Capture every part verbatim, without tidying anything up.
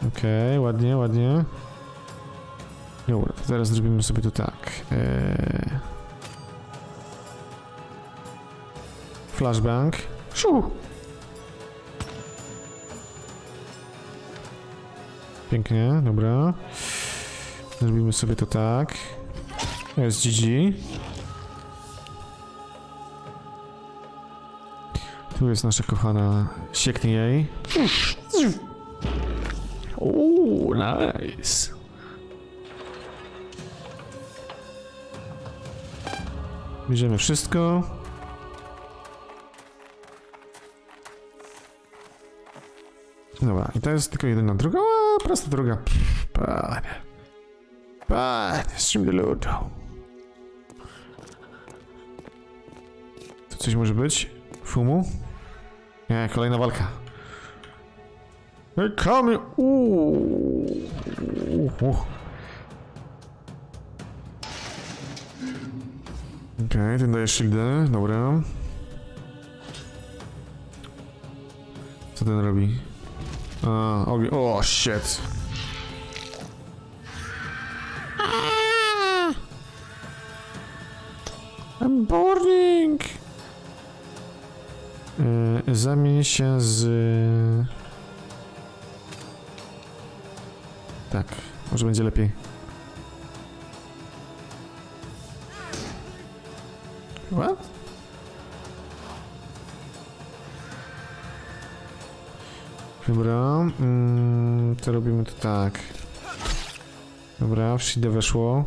Okej, okay, ładnie, ładnie. Dobra, to teraz zrobimy sobie to tak. Eee... Flashbang. Szu! Pięknie, dobra. Zrobimy sobie to tak. Jest G G. Tu jest nasza kochana. Sieknie jej. Uuu, nice. Bierzemy wszystko. Dobra, i to jest tylko jedyna droga. O, prosta droga. Panie. Panie, stream do ludu. Tu coś może być? Fumu? Nie, kolejna walka. Kamy! Uuu. Okej, okay, ten daje shieldy, dobra. Co ten robi? A, ogień. O, oh, shit. I'm burning! Yy, zamień się z... Tak, może będzie lepiej. What? Dobra, mm, to robimy to tak. Dobra, w shieldę weszło.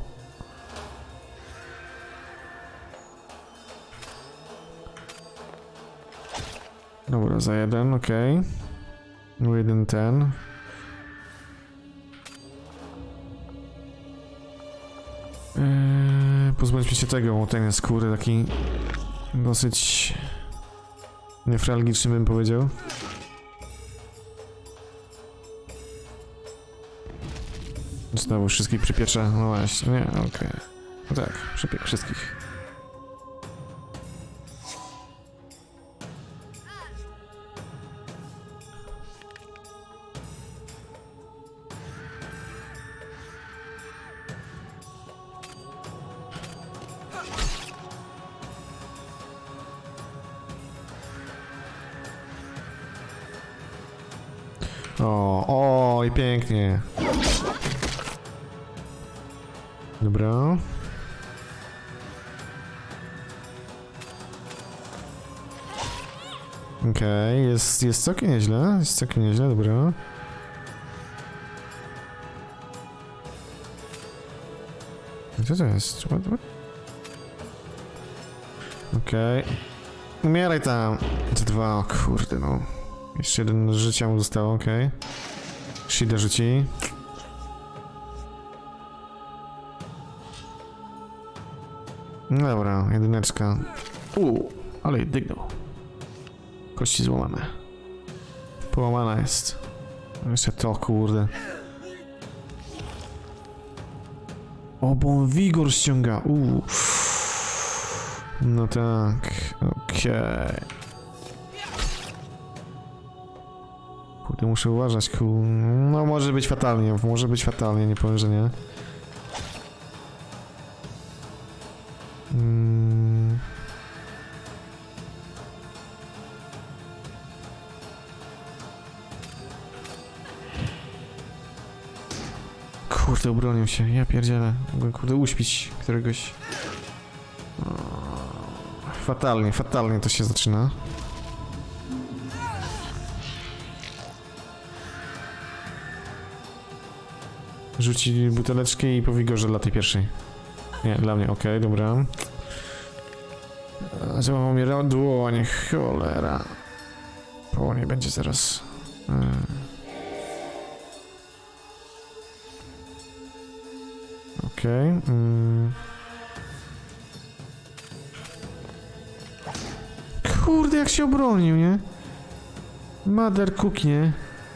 Dobra, za jeden, okej. Okay. No jeden ten. Eee, pozbądźmy się tego, bo ten jest skóry taki dosyć nefralgiczny, bym powiedział. Znowu wszystkich przypiecza, no właśnie, nie, okej. Okay. No tak, przypiek wszystkich. O, o, i pięknie. Dobra. Okej, okay, jest, jest całkiem nieźle, jest całkiem nieźle, dobra. Co to jest? What, what? Okej. Okay. Umieraj tam. Te dwa, o kurde no. Jeszcze jeden życia mu zostało, okej. Okay. Shida rzuci. No dobra, jedyneczka. Uuu, ale jej dygnął. Kości złamane. Połamana jest. Jeszcze to, kurde. O, bo on wigor ściąga. Uuu. No tak, okej. Okay. Kurde, muszę uważać, ku... No może być fatalnie, może być fatalnie, nie powiem, że nie. Hmm. Kurde, obronił się, ja pierdzielę. Mogłem, kurde, uśpić któregoś. O, fatalnie, fatalnie to się zaczyna. Rzuci buteleczkę i po wigorze dla tej pierwszej. Nie, dla mnie, okej, okay, dobra. Załamał mnie dłoń, cholera. O, nie będzie zaraz. Okej. Okay. Mm. Kurde, jak się obronił, nie? Mother Cook, nie?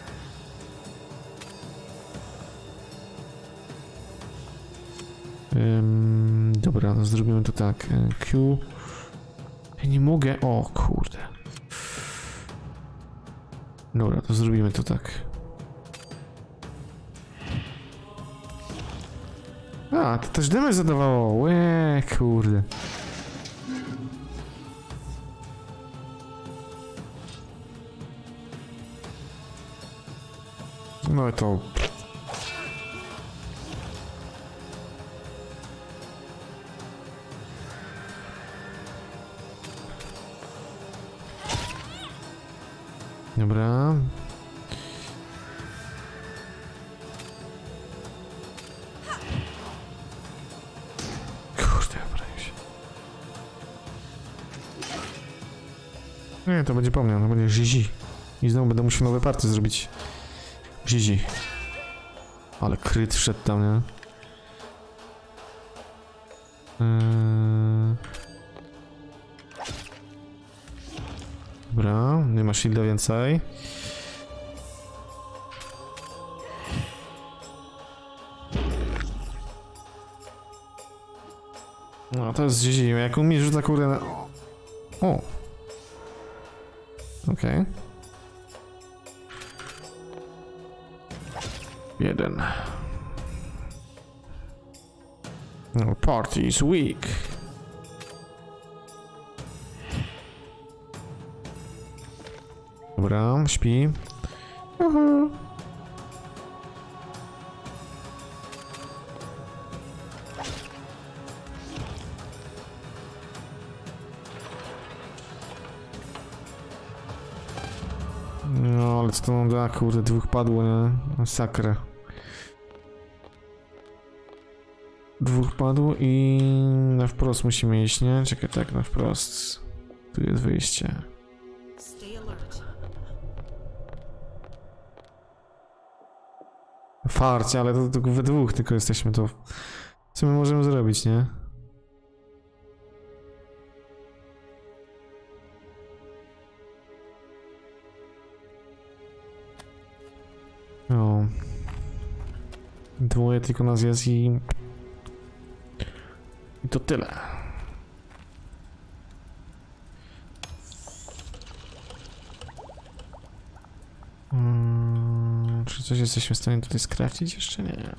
Um, dobra, no zrobimy to tak. Q. Ja nie mogę. O kurde. Dobra, to zrobimy to tak. A, to też damage zadawało. Łe, kurde. No i to... Dobra. Kurde, obrałem się. Nie, to będzie po mnie, to będzie Zizi. I znowu będę musiał nowe partie zrobić. Zizi. Ale kryt wszedł tam, nie? Yy... Dobra, nie ma shielda więcej. No to jest Zizi, jak on mi rzuca kurde na... O! Okej. Okay. Jeden. No, party is weak. Dobra, śpi. Uhu. No, ale co to nam da? Kurde, dwóch padło, nie? Masakra. Dwóch padło i na wprost musimy iść, nie? Czekaj, tak, na wprost. Tu jest wyjście. Farcie, ale to tylko we dwóch tylko jesteśmy, to co my możemy zrobić, nie? No. Dwoje tylko nas jest i... I to tyle. Hmm, czy coś jesteśmy w stanie tutaj skrafcić? Jeszcze nie.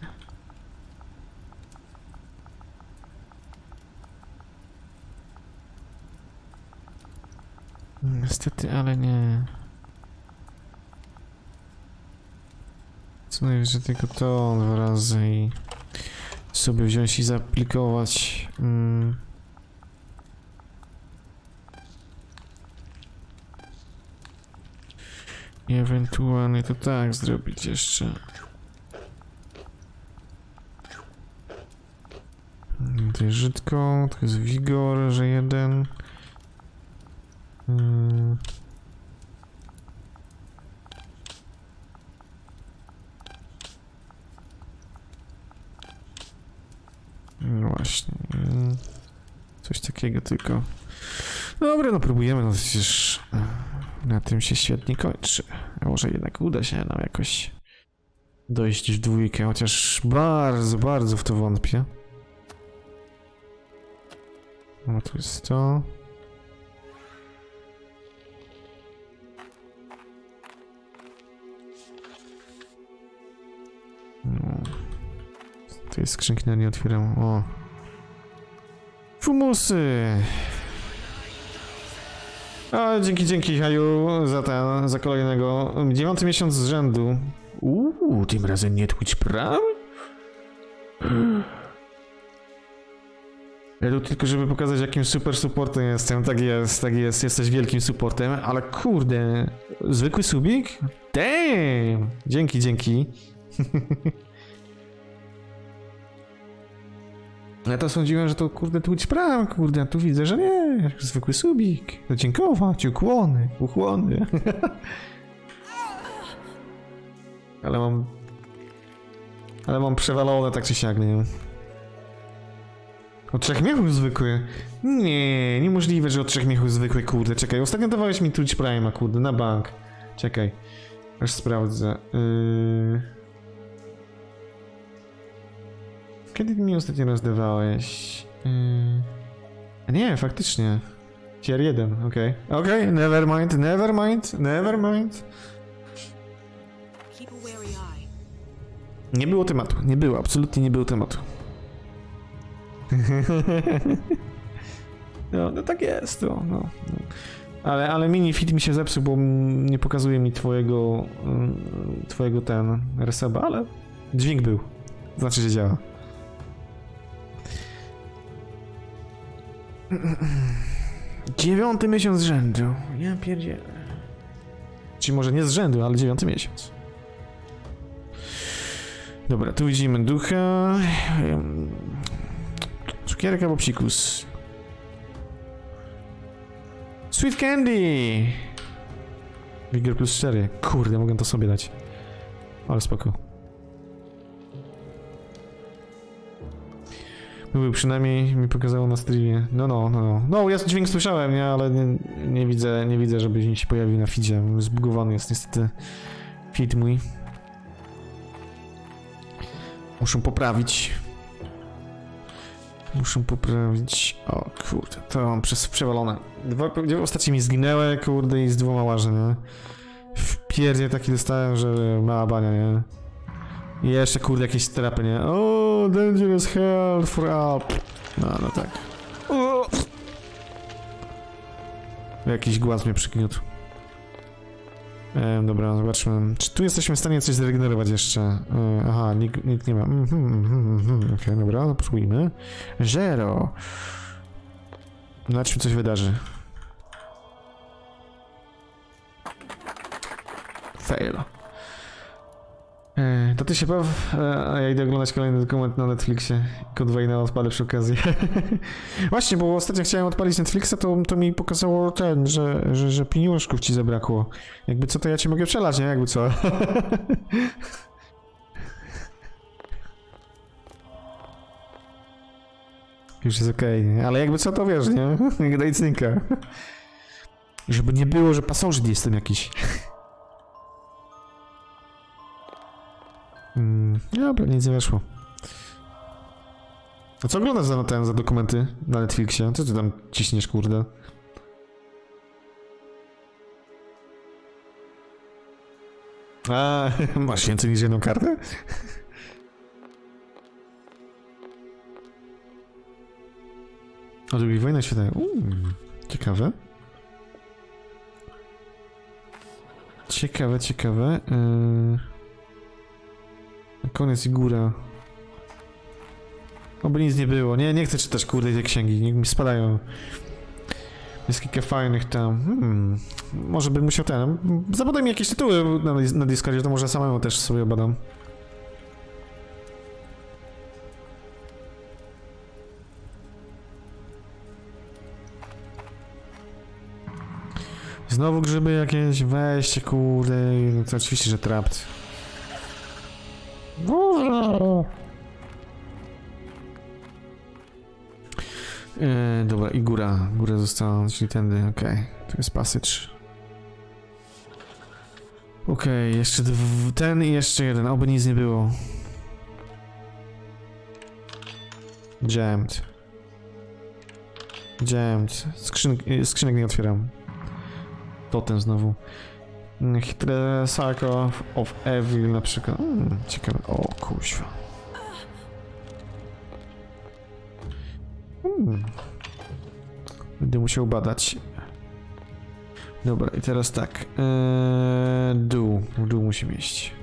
Niestety, ale nie. Co najwyżej tylko to dwa razy i sobie wziąć i zaaplikować. Mm. I ewentualnie to tak zrobić jeszcze. To jest żydko, to jest wigor, że jeden. Hmm. No właśnie. Coś takiego tylko. Dobra, no próbujemy, no przecież na tym się świetnie kończy. A może jednak uda się nam jakoś dojść w dwójkę, chociaż bardzo, bardzo w to wątpię. No tu jest to. No. To jest skrzynki, nie otwieram. O. Fumusy! A, dzięki, dzięki, Haju, za ten, za kolejnego. Dziewiąty miesiąc z rzędu. Uuu, tym razem nie Twitch Prime? Ja tu tylko, żeby pokazać, jakim super supportem jestem. Tak jest, tak jest, jesteś wielkim supportem, ale kurde, zwykły subik? Damn! Dzięki, dzięki. Ja to sądziłem, że to kurde Twitch Prime, kurde, a tu widzę, że nie, zwykły subik. No dziękować, ukłony, ukłony. Ale mam... Ale mam przewalone tak czy siak, nie? Od trzech miechów zwykły? Nie, niemożliwe, że od trzech miechów zwykły, kurde, czekaj, ostatnio dawałeś mi Twitch Prime'a, kurde, na bank. Czekaj, aż sprawdzę. Yy... Kiedy ty mi ostatnio rozdawałeś? Yy... Nie, faktycznie. Tier jeden, okej. Okay. Okej, okay, never mind, never mind, never mind. Nie było tematu, nie było, absolutnie nie było tematu. No, no tak jest, no. no. Ale, ale mini fit mi się zepsuł, bo nie pokazuje mi twojego, twojego ten reseba, ale dźwięk był. Znaczy, że działa. Dziewiąty miesiąc z rzędu. Ja pierdzielę. Czyli może nie z rzędu, ale dziewiąty miesiąc. Dobra, tu widzimy ducha. Cukierka albo psikus. Sweet candy! Vigor plus cztery. Kurde, mogę to sobie dać. Ale spoko. Był przynajmniej mi pokazało na streamie. No, no, no, no. No, ja dźwięk słyszałem, nie? Ale nie, nie widzę, nie widzę, żeby się pojawił na feedzie. Zbugowany jest niestety feed mój. Muszę poprawić. Muszę poprawić. O kurde, to mam przez przewalone. Dwa, dwie postaci mi zginęły, kurde, i z dwoma łażę, nie? W pierdzie taki dostałem, że mała bania, nie? I jeszcze, kurde, jakieś terapy, nie? O, dangerous health for up. No, no tak. O! Jakiś głaz mnie przygniótł. E, dobra, zobaczmy. Czy tu jesteśmy w stanie coś zregenerować jeszcze? E, aha, nikt, nikt nie ma. Mm -hmm, mm -hmm. Okej, okay, dobra, no spróbujmy. Zero. Zobaczmy, co się wydarzy. Fail. E, to ty się baw, e, a ja idę oglądać kolejny dokument na Netflixie. Kod Wayne'a odpalę przy okazji. Właśnie, bo ostatnio chciałem odpalić Netflixa, to, to mi pokazało ten, że, że, że pieniążków ci zabrakło. Jakby co, to ja cię mogę przelać, nie? Jakby co. Już jest okej, okay, ale jakby co, to wiesz, nie? Daj cynka. Żeby nie było, że pasożyt jestem jakiś. Mm, dobra, nic nie weszło. A co oglądasz za, ten, za dokumenty na Netflixie? Co ty tam ciśniesz, kurde? A, masz więcej niż jedną kartę? O, drugi wojna świata. Uuu, ciekawe. Ciekawe, ciekawe. Yy... Koniec i góra. Oby nic nie było. Nie, nie chcę czytać, kurde, tej księgi. Niech mi spadają. Jest kilka fajnych tam. Hmm. Może bym musiał ten... Zabadaj mi jakieś tytuły na, na Discordzie, to może samemu też sobie obadam. Znowu grzyby jakieś, weźcie, kurde, no to oczywiście, że trapt. Yy, dobra, i góra, góra została, czyli tędy, okej, okay. Tu jest passage. Okej, okay, jeszcze ten i jeszcze jeden, oby nic nie było. Jammed. Jammed. Skrzyn skrzynek nie otwieram. Totem znowu. Hitler Cycle of Evil na przykład. Hmm, ciekawe. O, kuźwa. Hmm. Będę musiał badać. Dobra, i teraz tak. Eee, dół. W dół musimy iść.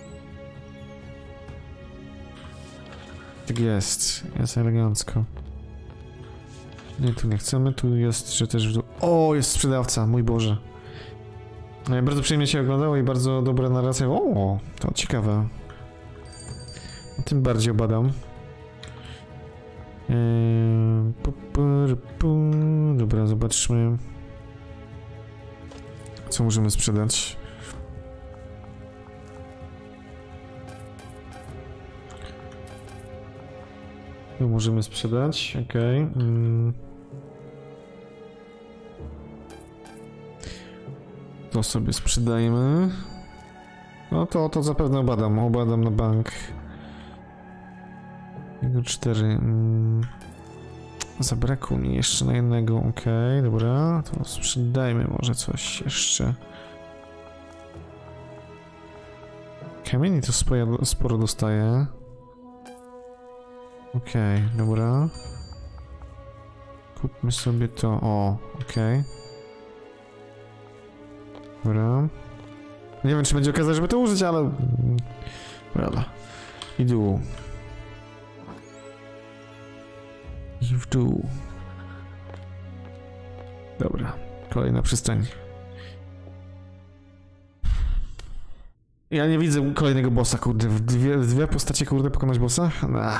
Tak jest. Jest elegancko. Nie, tu nie chcemy. Tu jest, że też w dół. O, jest sprzedawca, mój Boże. Bardzo przyjemnie się oglądało i bardzo dobra narracja. O, to ciekawe. Tym bardziej obadam. Eee, pu, pu, pu. Dobra, zobaczmy. Co możemy sprzedać? Tu możemy sprzedać, okej. Okay. Mm. To sobie sprzedajmy. No to, to zapewne obadam, obadam na bank. Jego cztery. Mm. Zabrakło mi jeszcze na jednego, okej, okay, dobra. To sprzedajmy może coś jeszcze. Kamieni to sporo, sporo dostaje. Okej, okay, dobra. Kupmy sobie to, o, okej. Okay. Dobra. Nie wiem, czy będzie okazja, żeby to użyć, ale... Dobra. I dół. I w dół. Dobra. Kolejna przystań. Ja nie widzę kolejnego bossa, kurde. W dwie, w dwie postacie, kurde, pokonać bossa? Nah.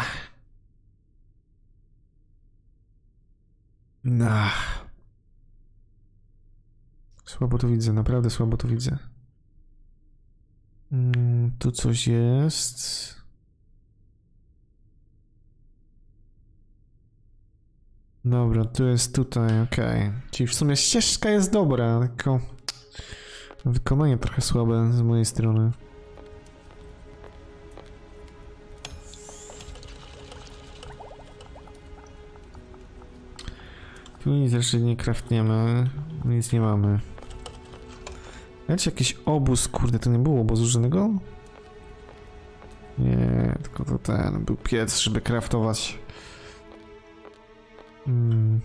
Nah. Słabo to widzę, naprawdę słabo to widzę. Mm, tu coś jest. Dobra, tu jest tutaj, okej. Okay. Czyli w sumie ścieżka jest dobra, tylko wykonanie trochę słabe z mojej strony. Tu nic jeszcze nie craftniemy, nic nie mamy. Wiecie, jakiś obóz, kurde, to nie było obozu żadnego? Nie, tylko to ten, był piec, żeby craftować. Hmm.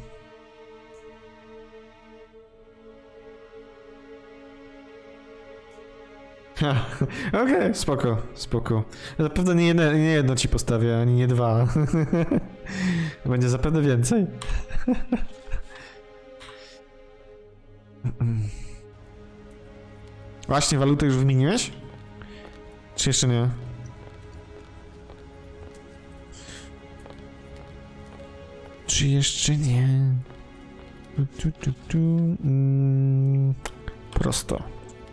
Okej, okay, spoko, spoko. Zapewne nie jedno, nie jedno ci postawię, ani nie dwa. Będzie zapewne więcej. Właśnie, walutę już wymieniłeś? Czy jeszcze nie? Czy jeszcze nie? Tu, tu, tu, tu. Mm, prosto.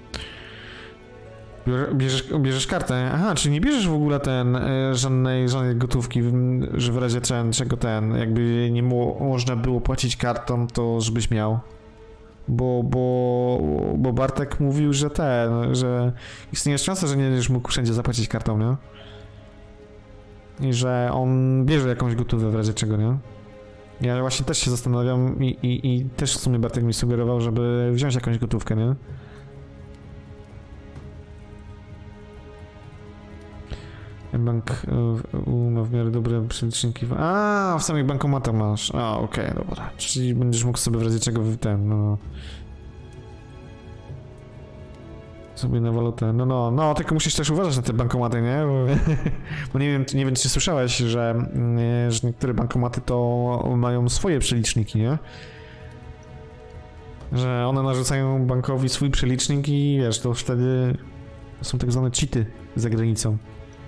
Bierzesz, bierzesz kartę. Aha, czy nie bierzesz w ogóle ten, e, żadnej, żadnej gotówki, że w razie ten, czego ten, jakby nie mo można było płacić kartą, to żebyś miał. Bo, bo, bo Bartek mówił, że ten, że istnieje szansa, że nie będziesz mógł wszędzie zapłacić kartą, nie? I że on bierze jakąś gotówkę w razie czego, nie? Ja właśnie też się zastanawiam i, i, i też w sumie Bartek mi sugerował, żeby wziąć jakąś gotówkę, nie? Bank U ma w miarę dobre przeliczniki. A, w samych bankomatach masz. A, okej, okay, dobra. Czyli będziesz mógł sobie w razie czego ten, no... sobie na walutę. No, no, no, tylko musisz też uważać na te bankomaty, nie? Bo, bo nie wiem, nie wiem, czy słyszałeś, że, nie, że niektóre bankomaty to mają swoje przeliczniki, nie? Że one narzucają bankowi swój przelicznik i wiesz, to wtedy są tak zwane cheaty za granicą.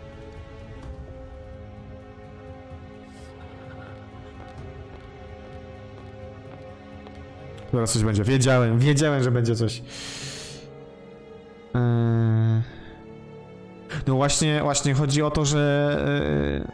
Zaraz coś będzie. Wiedziałem, wiedziałem, że będzie coś. Yy... No właśnie, właśnie chodzi o to, że... Yy...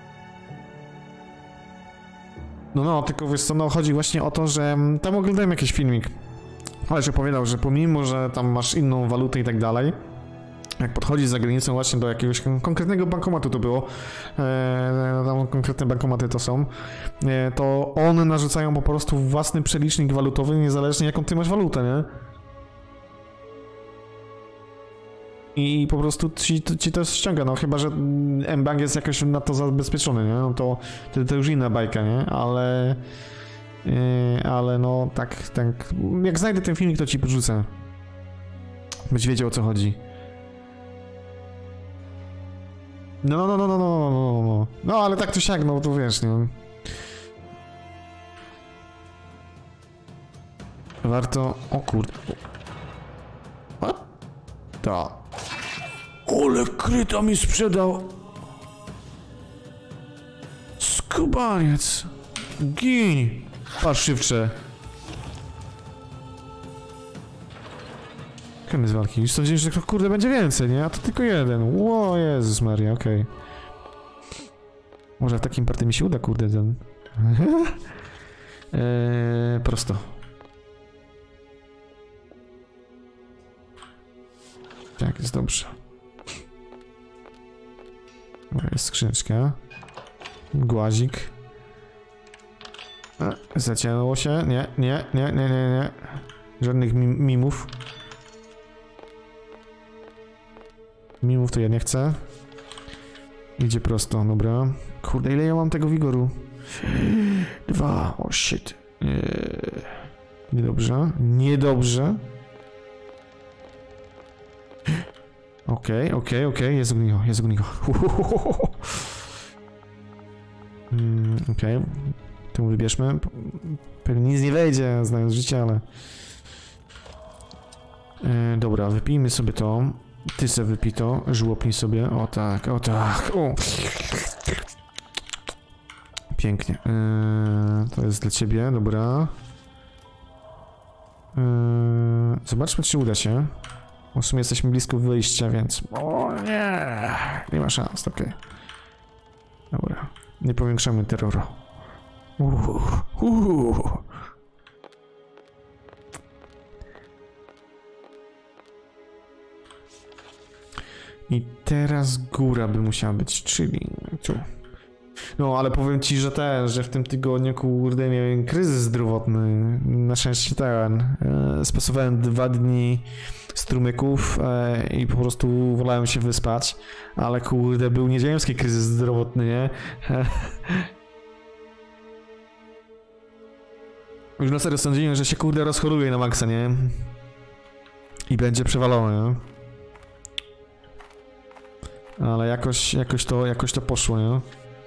No no, tylko wiesz co, no chodzi właśnie o to, że tam oglądałem jakiś filmik. Ależ opowiadał, że pomimo, że tam masz inną walutę i tak dalej, jak podchodzisz za granicą właśnie do jakiegoś konkretnego bankomatu to było, e, tam konkretne bankomaty to są, e, to one narzucają po prostu własny przelicznik walutowy, niezależnie jaką ty masz walutę, nie? I po prostu ci, ci to ściąga, no chyba, że mBank jest jakoś na to zabezpieczony, nie? No to, to, to już inna bajka, nie? Ale... E, ale no tak, tak... Jak znajdę ten filmik, to ci podrzucę. Byś wiedział, o co chodzi. No, no, no, no, no, no, no, no, no, ale tak to siak, no, to wiesz, nie? Warto... O kurde... O? To... Ole kryta mi sprzedał! Skubaniec! Gin! Parszywcze! Koniec walki. Już sądziłem, że to kurde będzie więcej, nie? A to tylko jeden. Ło, Jezus Maria, okej. Okay. Może w takim partii mi się uda, kurde, ten... eee, prosto. Tak, jest dobrze. Dobra, jest skrzyneczka. Głazik. A, zacięło się. Nie, nie, nie, nie, nie, nie. Żadnych mim mimów. Mimów to ja nie chcę. Idzie prosto, dobra. Kurde, ile ja mam tego wigoru? Dwa, o oh shit. Eee, niedobrze, niedobrze. Okej, okay, okej, okay, okej, okay. Jest ognicho, jest ognicho. Mm, okej, okay. Tu wybierzmy. Pewnie nic nie wejdzie, znając życie, ale... Eee, dobra, wypijmy sobie to. Ty sobie wypij to, żłopnij sobie. O tak, o tak, o. Pięknie. Eee, to jest dla ciebie, dobra. Eee, zobaczmy, czy uda się. Bo w sumie jesteśmy blisko wyjścia, więc... O nie! Nie ma szans, okej. Okay. Dobra. Nie powiększamy terroru. Uuu, uuu. I teraz góra by musiała być, czyli tu. No, ale powiem ci, że ten, że w tym tygodniu, kurde, miałem kryzys zdrowotny. Na szczęście ten. E, spasowałem dwa dni strumyków e, i po prostu wolałem się wyspać. Ale kurde, był nieziemski kryzys zdrowotny, nie? Już na serio sądziłem, że się kurde rozchoruje na maksa, nie? I będzie przewalone, nie? Ale jakoś, jakoś to, jakoś to poszło, nie?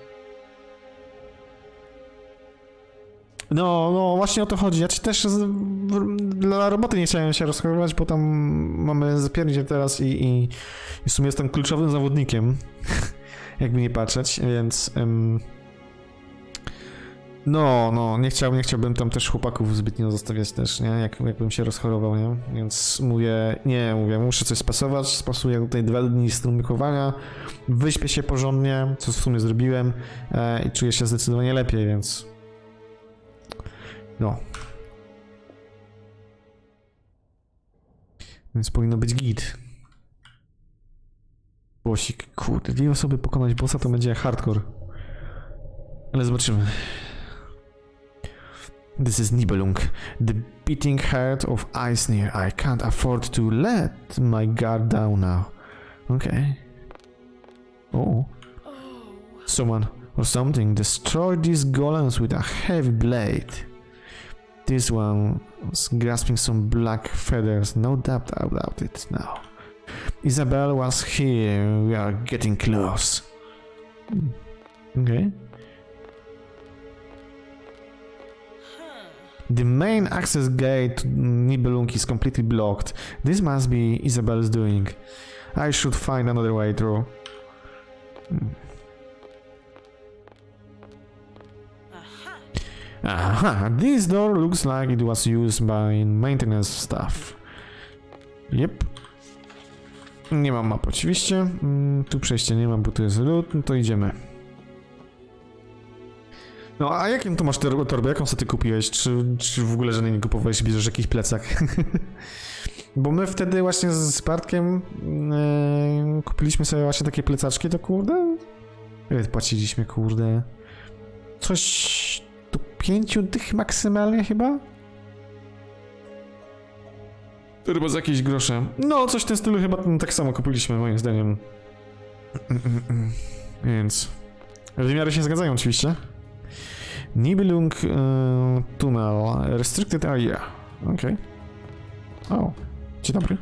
No, no, właśnie o to chodzi. Ja ci też z, w, dla roboty nie chciałem się rozchorować, bo tam mamy zapierdzie teraz i, i, i w sumie jestem kluczowym zawodnikiem, jakby nie patrzeć, więc... Um, no, no, nie chciałbym, nie chciałbym tam też chłopaków zbytnio zostawiać też, nie? Jak, jakbym się rozchorował, nie? Więc mówię, nie, mówię, muszę coś spasować, spasuję tutaj dwa dni strumykowania, wyśpię się porządnie, co w sumie zrobiłem e, i czuję się zdecydowanie lepiej, więc... No. Więc powinno być git. Bossik, kurde, dwie osoby pokonać bossa to będzie hardcore. Ale zobaczymy. This is Nibelung, the beating heart of Eisnir. I can't afford to let my guard down now. Okay. Oh. Someone or something destroyed these golems with a heavy blade. This one was grasping some black feathers, no doubt about it now. Isabel was here, we are getting close. Okay. The main access gate to Nibelung is completely blocked. This must be Isabel's doing. I should find another way through. Aha, this door looks like it was used by maintenance staff. Yep. Nie mam mapy oczywiście. Mm, tu przejścia nie mam, bo tu jest lód, no to idziemy. No a jakim tu masz torbę? Jaką sobie ty kupiłeś? Czy, czy w ogóle żadnej nie kupowałeś, bierzesz jakiś plecak? Bo my wtedy właśnie z Bartkiem yy, kupiliśmy sobie właśnie takie plecaczki, to kurde... Ile płaciliśmy, kurde? Coś... tu pięciu tych maksymalnie chyba? To chyba za jakieś grosze. No, coś w tym stylu chyba tak samo kupiliśmy, moim zdaniem. Więc... wymiary się zgadzają oczywiście. Nibelung uh, Tunnel, Restricted Area. Okej. Okay. O, dzień dobry.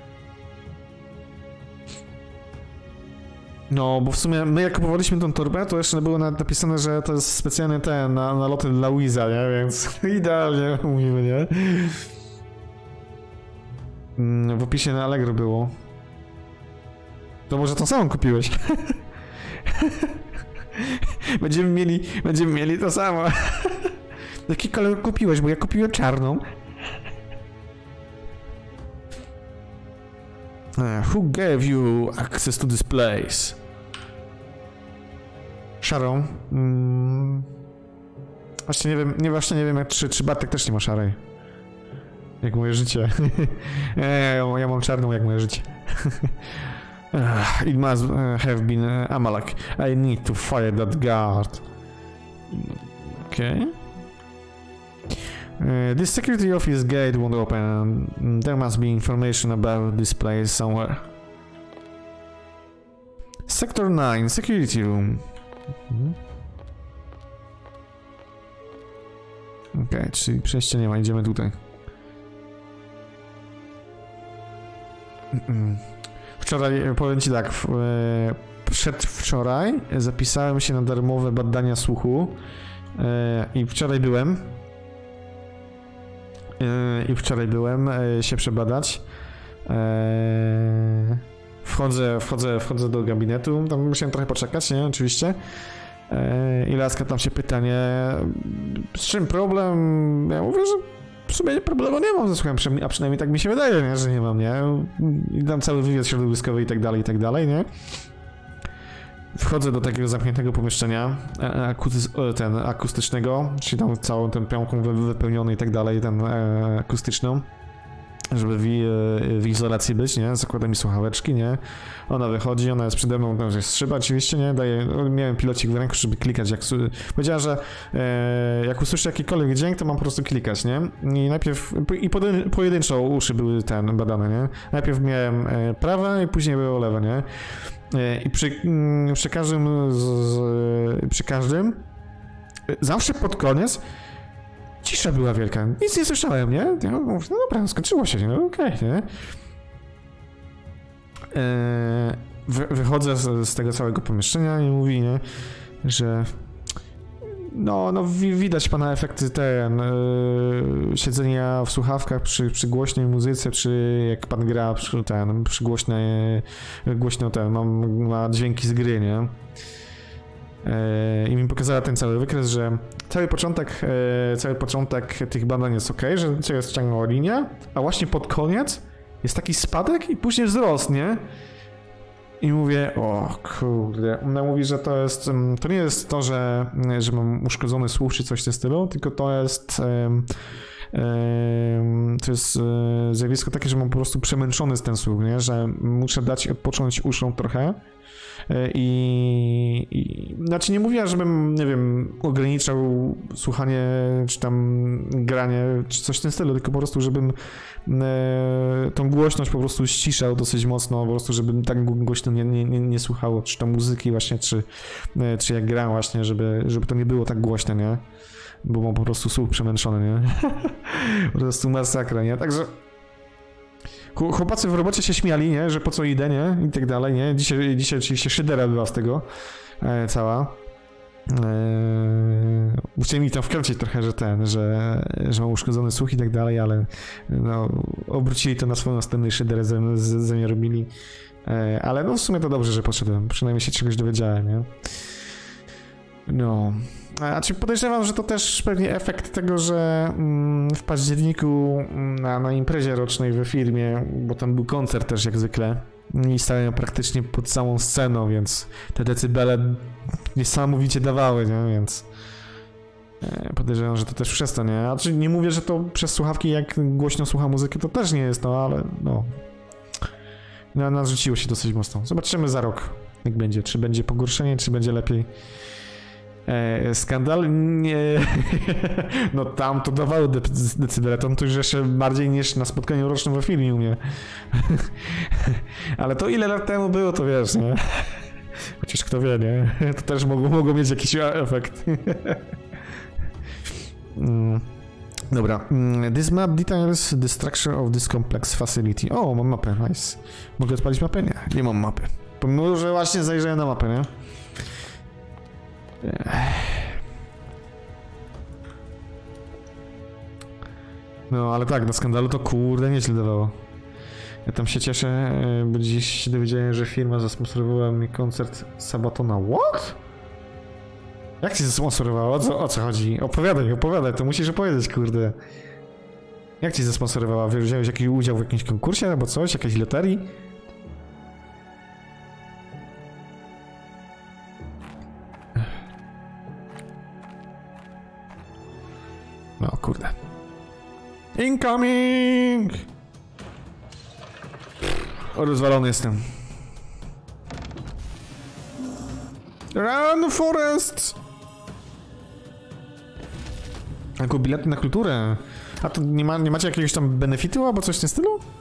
No, bo w sumie my jak kupowaliśmy tą torbę, to jeszcze było napisane, że to jest specjalnie ten, na, na loty dla Wiza, nie? Więc idealnie mówimy, nie? W opisie na Allegro było. To może to samo kupiłeś? Będziemy mieli, będziemy mieli to samo. Jaki kolor kupiłeś? Bo ja kupiłem czarną. Uh, who gave you access to this place? Szarą. Mm. Właśnie nie wiem, nie, właśnie nie wiem jak, czy, czy Bartek też nie ma szarej. Jak moje życie. ja, ja, ja mam czarną jak moje życie. Uh, it must uh, have been uh, Amalek. I need to fire that guard. Okay. Uh, this security office gate won't open. There must be information about this place somewhere. Sector nine, security room. Okej, okay, czyli przejścia nie ma, idziemy tutaj. Wczoraj, powiem ci tak, w, e, przedwczoraj zapisałem się na darmowe badania słuchu e, i wczoraj byłem e, i wczoraj byłem e, się przebadać. E, wchodzę, wchodzę, wchodzę do gabinetu, tam musiałem trochę poczekać, nie, oczywiście. E, I laska tam się pyta, nie, z czym problem? Ja mówię, że w sumie problemu nie mam ze słuchem, a przynajmniej tak mi się wydaje, nie, że nie mam, nie? I dam cały wywiad środowiskowy i tak dalej, i tak dalej, nie? Wchodzę do takiego zamkniętego pomieszczenia, akusty- ten, akustycznego, czyli tam całą tę pianką wypełniony i tak dalej, ten e, akustyczną, żeby w, w izolacji być, nie? Zakłada mi słuchaweczki, nie? Ona wychodzi, ona jest przede mną, tam jest szyba oczywiście, nie? Daje, miałem pilocik w ręku, żeby klikać, jak powiedziała, że e, jak usłyszę jakikolwiek dźwięk, to mam po prostu klikać, nie? I najpierw, i pojedynczo uszy były ten badane, nie? Najpierw miałem e, prawe i później było lewe, nie? E, I przy, m, przy każdym, z, z, przy każdym, zawsze pod koniec cisza była wielka, nic nie słyszałem, nie? Ja mówię, no dobra, skończyło się, no okej, okay, nie? Eee, wy, wychodzę z, z tego całego pomieszczenia i mówi, nie, że no, no wi, widać pana efekty ten, yy, siedzenia w słuchawkach przy, przy głośnej muzyce, czy jak pan gra przy ten, przy głośnej, głośno ten, mam, ma dźwięki z gry, nie? I mi pokazała ten cały wykres, że cały początek, cały początek tych badań jest ok, że to jest ciągła linia, a właśnie pod koniec jest taki spadek i później wzrost, nie? I mówię, o kurde, ona mówi, że to jest, to nie jest to, że, że mam uszkodzony słuch czy coś w tym stylu, tylko to jest, to jest zjawisko takie, że mam po prostu przemęczony z ten słuch, nie? Że muszę dać odpocząć uszom trochę. I, i znaczy nie mówiła, żebym, nie wiem, ograniczał słuchanie, czy tam granie, czy coś w tym stylu, tylko po prostu, żebym e, tą głośność po prostu ściszał dosyć mocno, po prostu, żebym tak głośno nie, nie, nie, nie słuchało, czy tam muzyki właśnie, czy, e, czy jak gram właśnie, żeby, żeby to nie było tak głośne, nie? Bo mam po prostu słuch przemęczony, nie? Po prostu masakra, nie? Także chłopacy w robocie się śmiali, nie? Że po co idę, nie? I tak dalej, nie? Dzisiaj, dzisiaj oczywiście szydera była z tego e, cała. E, chcieli mi tam wkręcić trochę, że ten, że, że mam uszkodzony słuch i tak dalej, ale no, obrócili to na swoją następną szyderę, ze, ze, ze mnie robili. E, ale no w sumie to dobrze, że poszedłem. Przynajmniej się czegoś dowiedziałem, nie? No. A czy podejrzewam, że to też pewnie efekt tego, że mm, w październiku na, na imprezie rocznej we firmie, bo tam był koncert też jak zwykle i stałem praktycznie pod samą sceną, więc te decybele niesamowicie dawały, nie? Więc e, podejrzewam, że to też przez to, nie? A czy nie mówię, że to przez słuchawki jak głośno słucha muzyki, to też nie jest, no ale no. Na nas rzuciło się dosyć mocno. Zobaczymy za rok, jak będzie. Czy będzie pogorszenie, czy będzie lepiej. E, skandal? Nie. No tam to dawało de decybele, tam to już jeszcze bardziej niż na spotkaniu rocznym we filmie u mnie. Ale to ile lat temu było, to wiesz, nie? Chociaż kto wie, nie? To też mogło, mogło mieć jakiś efekt. mm. Dobra. This map details the structure of this complex facility. O, mam mapę, nice. Mogę odpalić mapę? Nie, nie mam mapy. Pomimo, że właśnie zajrzałem na mapę, nie? No, ale tak, na skandalu to kurde nieźle dawało. Ja tam się cieszę, bo dziś się dowiedziałem, że firma zasponsorowała mi koncert Sabatona. What? Jak ci zasponsorowała? O co, o co chodzi? Opowiadaj, opowiadaj, to musisz opowiedzieć, kurde. Jak ci zasponsorowała? Wziąłeś jakiś udział w jakimś konkursie albo coś? Jakiejś loterii? No kurde. Incoming! O, rozwalony jestem. Run, Forest! Jako bilety na kulturę. A to nie, ma, nie macie jakiegoś tam benefitu albo coś w tym stylu?